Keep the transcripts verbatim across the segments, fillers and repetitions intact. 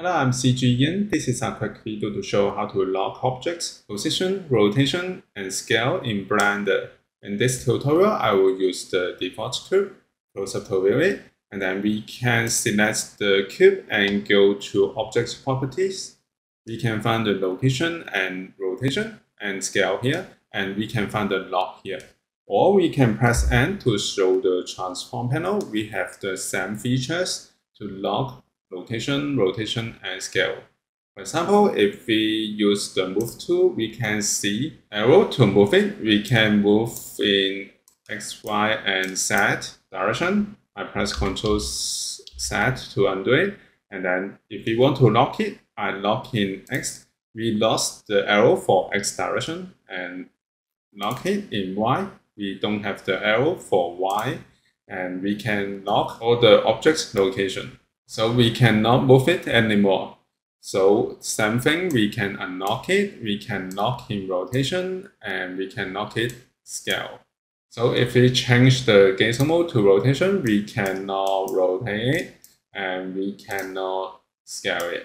Hello, I'm C G Ian. This is a quick video to show how to lock objects, position, rotation, and scale in Blender. In this tutorial, I will use the default cube, close up to view it, and then we can select the cube and go to Object Properties. We can find the location and rotation and scale here, and we can find the lock here. Or we can press N to show the transform panel. We have the same features to lock location, rotation, and scale. For example, if we use the move tool, we can see arrow to move it. We can move in X, Y, and Z direction. I press Ctrl Z to undo it. And then if we want to lock it, I lock in X. We lost the arrow for X direction and lock it in Y. We don't have the arrow for Y. And we can lock all the objects location. So we cannot move it anymore. So same thing, we can unlock it, we can lock in rotation, and we can lock it scale. So if we change the gizmo mode to rotation, we cannot rotate it, and we cannot scale it.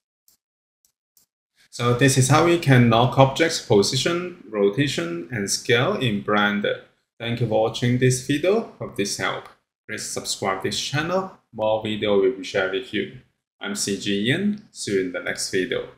So this is how we can lock objects position, rotation, and scale in Blender. Thank you for watching this video. Hope this helped. Please subscribe this channel. More video will be shared with you. I'm C G Ian. See you in the next video.